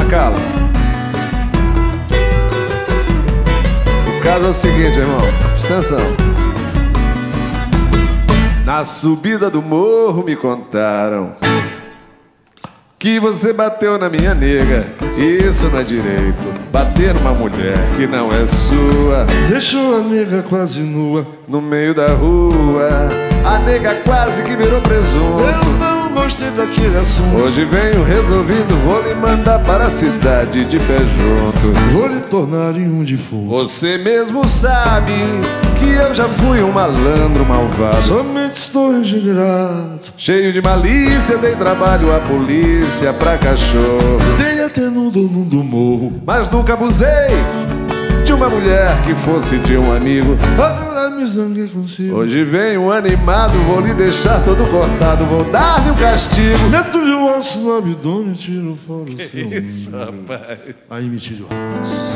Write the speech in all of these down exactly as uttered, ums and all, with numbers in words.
cala. O caso é o seguinte, irmão, presta atenção. Na subida do morro me contaram que você bateu na minha nega. Isso não é direito, bater numa mulher que não é sua. Deixou a nega quase nua no meio da rua. A nega quase que virou presunto. Eu não gostei daquele assunto. Hoje venho resolvido, vou lhe mandar para a cidade de pé junto. Vou lhe tornar em um defunto. Você mesmo sabe que eu já fui um malandro malvado. Somente estou regenerado. Cheio de malícia, dei trabalho à polícia pra cachorro. Dei até no dono do morro. Mas nunca abusei de uma mulher que fosse de um amigo. Agora me zanguei consigo. Hoje venho animado, vou lhe deixar todo cortado. Vou dar-lhe um castigo. Meto-lhe o osso no abdômen, tiro fora o que seu isso, rapaz? Aí me tiro o osso.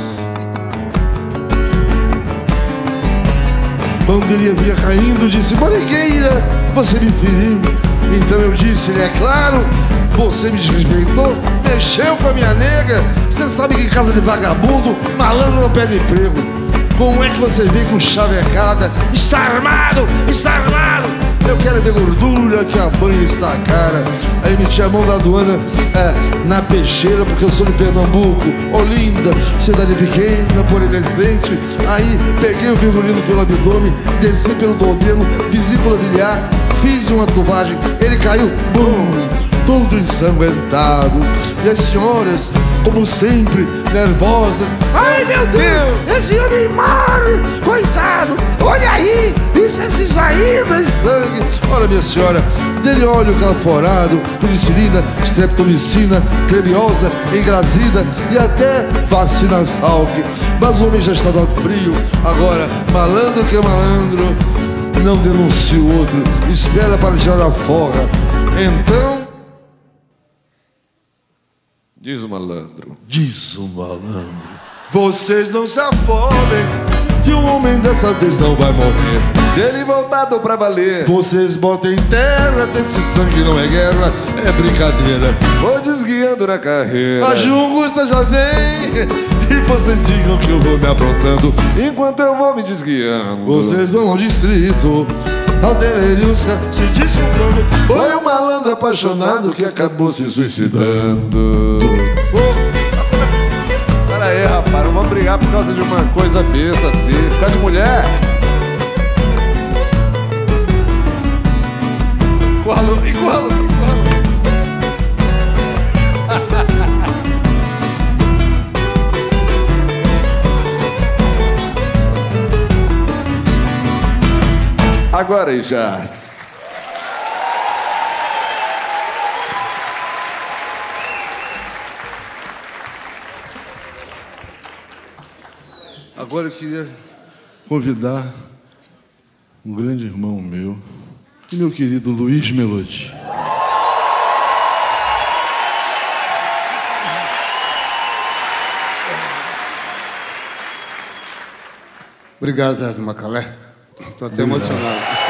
Bandeirinha vinha caindo, disse: Mariqueira, você me feriu. Então eu disse-lhe: é claro, você me desrespeitou, mexeu com a minha nega. Você sabe que em casa de vagabundo, malandro não perde emprego. Como é que você vem com chavecada? Está armado, está armado. Eu quero ver gordura, que a banha está cara. Aí meti a mão da aduana é, na peixeira, porque eu sou de Pernambuco, Olinda, cidade pequena, porém decente. Aí peguei o virgulino pelo abdômen, desci pelo duodeno, vesícula biliar, fiz uma tubagem, ele caiu, bum, todo ensanguentado. E as senhoras, como sempre, nervosas: ai meu Deus, esse Neymar, coitado, olha aí, isso é se esvaindo em sangue. Olha, minha senhora, dele óleo calforado, penicilina, streptomicina, cremiosa, engrazida e até vacina Salk. Mas o homem já estava frio. Agora, malandro que é malandro, não denuncia o outro, espera para tirar a forra. Então, diz o malandro. Diz o malandro: vocês não se afobem, que o homem dessa vez não vai morrer. Se ele voltar, dou pra valer. Vocês botem terra, desse sangue não é guerra, é brincadeira. Vou desguiando na carreira. A Jungusta já vem, e vocês digam que eu vou me aprontando. Enquanto eu vou me desguiando, vocês vão ao distrito, Alderilson se desculpando. Foi um malandro apaixonado que acabou se suicidando. Pera aí, rapaz, não vamos brigar por causa de uma coisa besta assim, por causa de mulher. Encurralou, encurralou, encurralou. Agora aí, Jardes. Agora eu queria convidar um grande irmão meu e meu querido Luiz Melodia. Obrigado, Zé Macalé. Estou até emocionado.